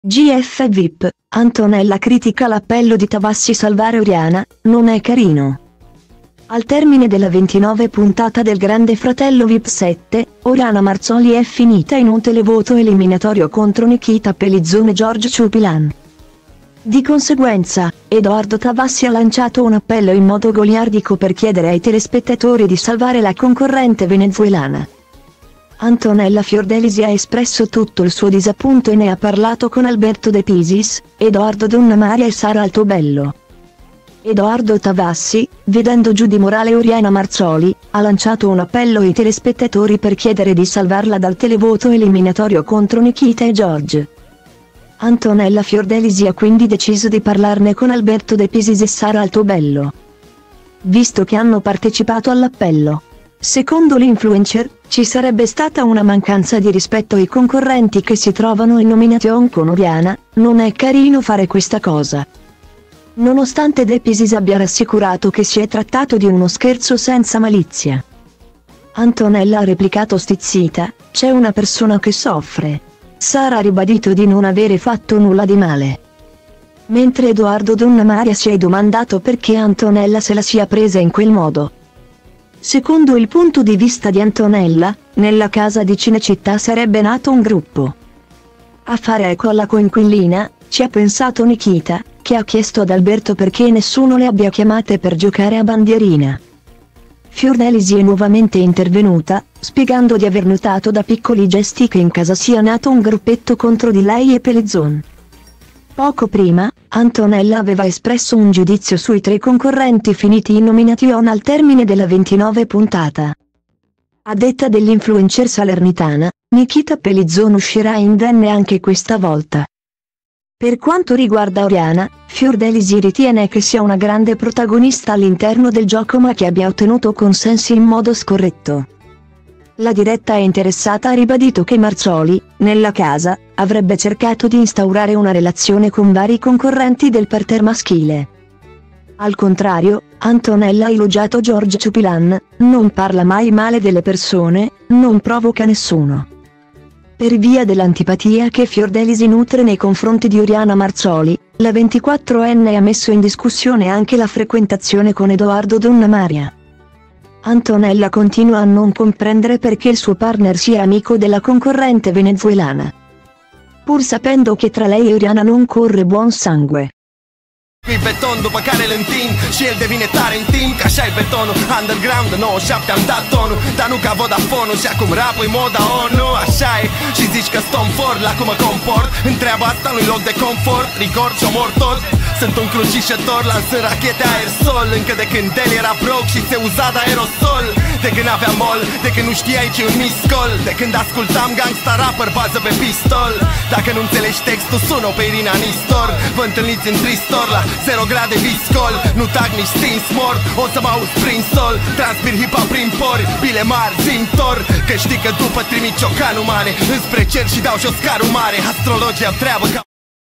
GF VIP, Antonella critica l'appello di Tavassi salvare Oriana, non è carino. Al termine della 29 puntata del Grande Fratello VIP 7, Oriana Marzoli è finita in un televoto eliminatorio contro Nikita Pellizzon e Giorgio Ciupilan. Di conseguenza, Edoardo Tavassi ha lanciato un appello in modo goliardico per chiedere ai telespettatori di salvare la concorrente venezuelana. Antonella Fiordelisi ha espresso tutto il suo disappunto e ne ha parlato con Alberto De Pisis, Edoardo Donnamaria e Sara Altobello. Edoardo Tavassi, vedendo giù di morale Oriana Marzoli, ha lanciato un appello ai telespettatori per chiedere di salvarla dal televoto eliminatorio contro Nikita e George. Antonella Fiordelisi ha quindi deciso di parlarne con Alberto De Pisis e Sara Altobello. Visto che hanno partecipato all'appello, secondo l'influencer, ci sarebbe stata una mancanza di rispetto ai concorrenti che si trovano in nomination con Oriana, non è carino fare questa cosa. Nonostante De Pisis abbia rassicurato che si è trattato di uno scherzo senza malizia. Antonella ha replicato stizzita, c'è una persona che soffre. Sara ha ribadito di non avere fatto nulla di male. Mentre Edoardo Donnamaria si è domandato perché Antonella se la sia presa in quel modo. Secondo il punto di vista di Antonella, nella casa di Cinecittà sarebbe nato un gruppo. A fare eco alla coinquilina, ci ha pensato Nikita, che ha chiesto ad Alberto perché nessuno le abbia chiamate per giocare a bandierina. Fiordelisi è nuovamente intervenuta, spiegando di aver notato da piccoli gesti che in casa sia nato un gruppetto contro di lei e Pellizzon. Poco prima, Antonella aveva espresso un giudizio sui 3 concorrenti finiti in nomination al termine della 29 puntata. A detta dell'influencer salernitana, Nikita Pellizzon uscirà indenne anche questa volta. Per quanto riguarda Oriana, Fiordelisi ritiene che sia una grande protagonista all'interno del gioco ma che abbia ottenuto consensi in modo scorretto. La diretta interessata ha ribadito che Marzoli, nella casa, avrebbe cercato di instaurare una relazione con vari concorrenti del parterre maschile. Al contrario, Antonella ha elogiato Giorgio Ciupilan, non parla mai male delle persone, non provoca nessuno. Per via dell'antipatia che Fiordelisi nutre nei confronti di Oriana Marzoli, la 24enne ha messo in discussione anche la frequentazione con Edoardo Donnamaria. Antonella continua a non comprendere perché il suo partner sia amico della concorrente venezuelana. Pur sapendo che tra lei e Oriana non corre buon sangue. Pe beton după care îl întind și el devine tare în timp. Că așa-i betonul underground de 97 am dat tonul, dar nu ca Vodafone-ul. Și acum rap-ul moda ONU, așa-i. Și zici că stom for la cum mă comport. Întreaba asta nu-i loc de confort, rigor și omor tot. Sunt un crucișător, lansând rachete aerosol. Încă de când el era broke și se uza de aerosol. De când aveam mol, de când nu știai ce un miscol. De când ascultam gangsta rapper bază pe pistol. Dacă nu înțelegi textul, sună pe Irina Nistor. Vă întâlniți în Tristor la 0 grade viscol. Nu tac nici stins mort, o să mă auzi prin sol. Transpir hip-hop prin pori, bile mari, zimtor. Că știi că după trimit ciocanul mare înspre cer și dau jos carul mare. Astrologia treabă ca